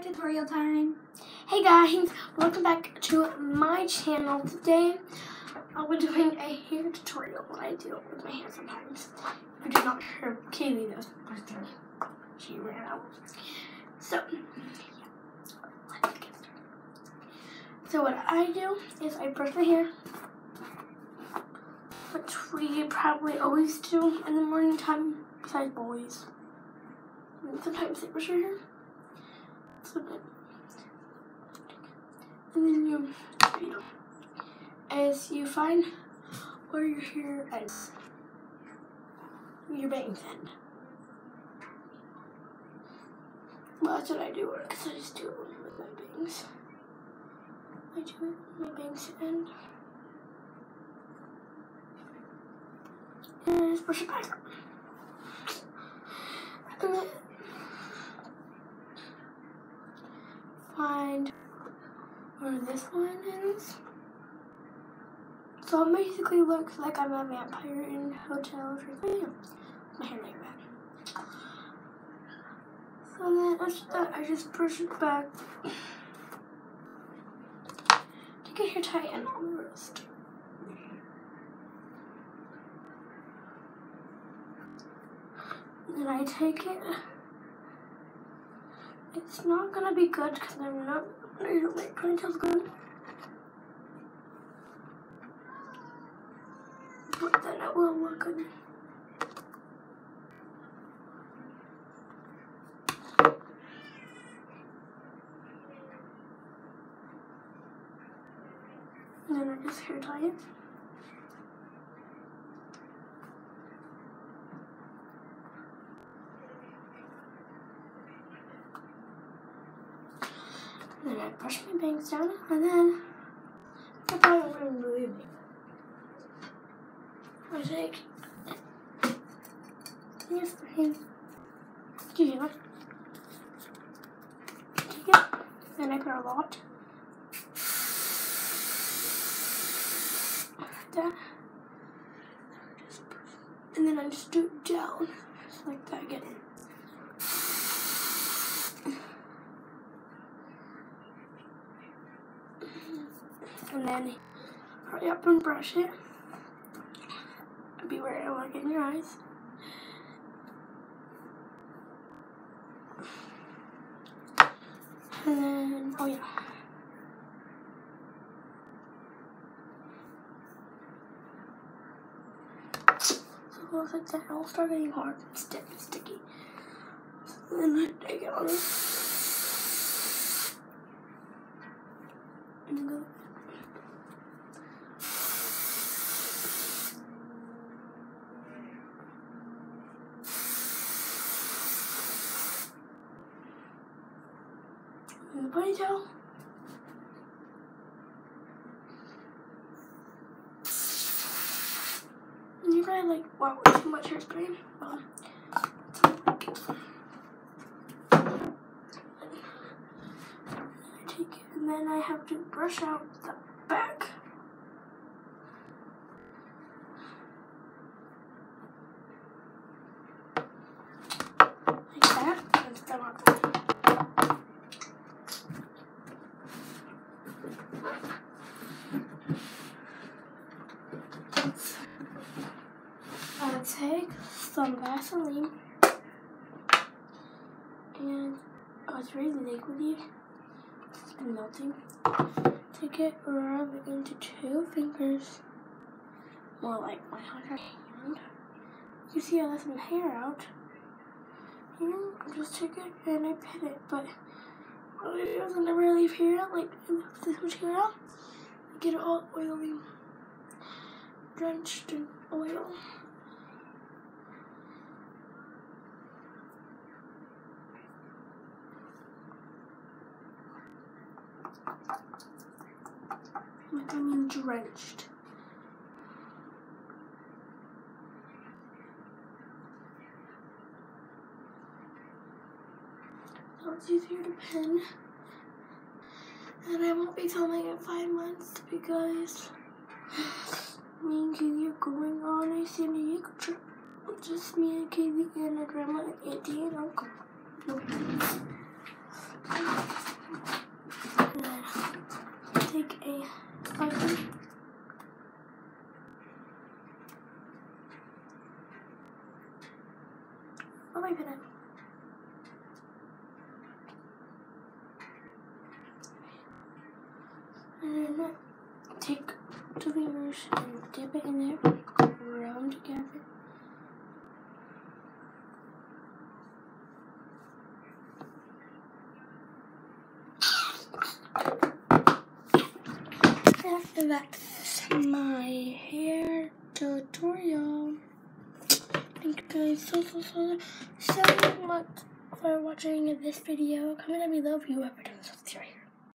tutorial time. Hey guys, welcome back to my channel. Today I'll be doing a hair tutorial. What I do with my hair sometimes. If you did not hear Kaylee, that was the first thing she ran out. So let's get started. So what I do is I brush my hair, which we probably always do in the morning time, besides boys. And sometimes they brush their hair. And then you find where your hair ends, your bangs end. Well, that's what I do, because I just do it with my bangs. I do it with my bangs end. And I just brush it back up. And then find where this one is. So it basically looks like I'm a vampire in Hotel Transylvania. My hair like that. So then after that, I just brush it back. Take a hair tie and on the wrist. Then I take it. It's not gonna be good because I don't make ponytails good. But then it will look good. And then I just hair tie it. And then I brush my bangs down, and then I probably wouldn't believe me. I take this thing, take it, and I put a lot. Like that. And then I just do it down, just like that again. And then hurry up and brush it. Beware, I don't want to get in your eyes. And then, oh yeah. So it looks like that. It will start getting hard and sticky. So then I take it on and go. In the ponytail. And you're probably like, wow, too much hairspray. I take it, and then I have to brush out the back. Like that, and still not good. I'll take some Vaseline, and it's really liquidy. It's been melting. Take it, rub it into 2 fingers, more like my other hand. You see I left some hair out. And I just take it and I pet it, but what I do is I never leave hair out, like this much hair out. I get it all oily, drenched in oil. Like I mean drenched. So it's easier to pin. And I won't be filming in 5 months because me and Kaylee are going on a San Diego trip. Just me and Kaylee and our grandma and auntie and uncle. Nope. on my pen. And then take 2 fingers and dip it in there, round together. And that's my hair tutorial. Thank you guys so much for watching this video. Comment down below if you ever done this tutorial.